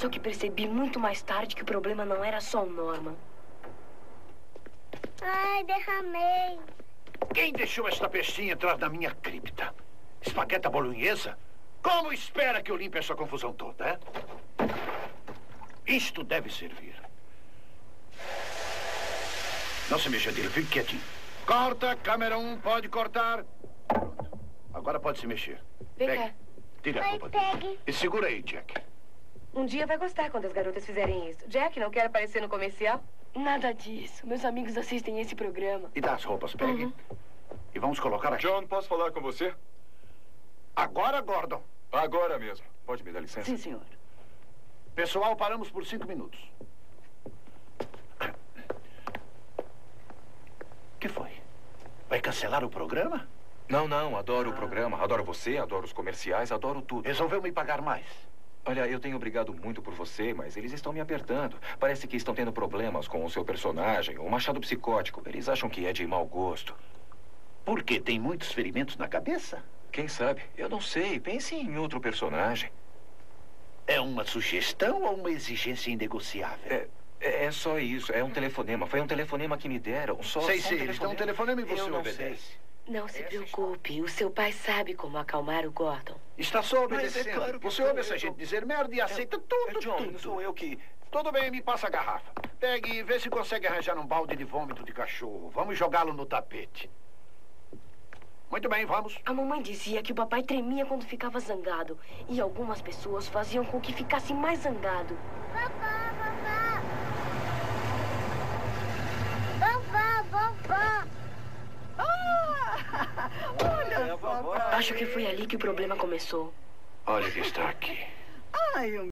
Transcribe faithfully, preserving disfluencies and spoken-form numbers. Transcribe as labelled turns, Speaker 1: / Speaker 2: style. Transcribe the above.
Speaker 1: Só que percebi muito mais tarde que o problema não era só o Norman.
Speaker 2: Ai, derramei.
Speaker 3: Quem deixou esta pestinha entrar na minha cripta? Espagueta bolonhesa? Como espera que eu limpe essa confusão toda, é? Isto deve servir. Não se mexa dele, fique quietinho. Corta, câmera um, pode cortar. Pronto. Agora pode se mexer.
Speaker 1: Vem
Speaker 3: Pegue.
Speaker 1: cá.
Speaker 3: Tire a
Speaker 2: Oi,
Speaker 3: roupa dele.
Speaker 2: pegue.
Speaker 3: E segura aí, Jack.
Speaker 1: Um dia vai gostar quando as garotas fizerem isso. Jack, não quer aparecer no comercial? Nada disso. Meus amigos assistem esse programa.
Speaker 3: E dá as roupas, pegue.
Speaker 1: Uhum.
Speaker 3: E vamos colocar aqui.
Speaker 4: John, posso falar com você?
Speaker 3: Agora, Gordon.
Speaker 4: Agora mesmo. Pode me dar licença?
Speaker 1: Sim, senhor.
Speaker 3: Pessoal, paramos por cinco minutos. O que foi? Vai cancelar o programa?
Speaker 4: Não, não. Adoro o programa. Adoro você, adoro os comerciais, adoro tudo.
Speaker 3: Resolveu me pagar mais.
Speaker 4: Olha, eu tenho obrigado muito por você, mas eles estão me apertando. Parece que estão tendo problemas com o seu personagem, o Machado Psicótico. Eles acham que é de mau gosto.
Speaker 3: Por quê? Tem muitos ferimentos na cabeça?
Speaker 4: Quem sabe? Eu não sei. Pense em outro personagem.
Speaker 3: É uma sugestão ou uma exigência inegociável?
Speaker 4: É, é, é só isso. É um telefonema. Foi um telefonema que me deram. Só,
Speaker 3: sei,
Speaker 4: só um
Speaker 3: sei. Eles dão um telefonema e você
Speaker 4: Eu não
Speaker 3: obedece.
Speaker 4: sei.
Speaker 1: Não se preocupe. O seu pai sabe como acalmar o Gordon.
Speaker 3: Está só
Speaker 4: Mas é
Speaker 3: obedecendo.
Speaker 4: claro que
Speaker 3: Você
Speaker 4: sou
Speaker 3: ouve
Speaker 4: eu.
Speaker 3: essa gente dizer merda e aceita tudo,
Speaker 4: É, John,
Speaker 3: tudo.
Speaker 4: não sou eu que...
Speaker 3: Tudo bem, me passa a garrafa. Pegue e vê se consegue arranjar um balde de vômito de cachorro. Vamos jogá-lo no tapete. Muito bem, vamos.
Speaker 1: A mamãe dizia que o papai tremia quando ficava zangado. E algumas pessoas faziam com que ficasse mais zangado.
Speaker 2: Vovó, vovó. Vovó, vovó.
Speaker 5: Ah, olha só.
Speaker 1: Acho que foi ali que o problema começou.
Speaker 3: Olha que está aqui.
Speaker 5: Ai, um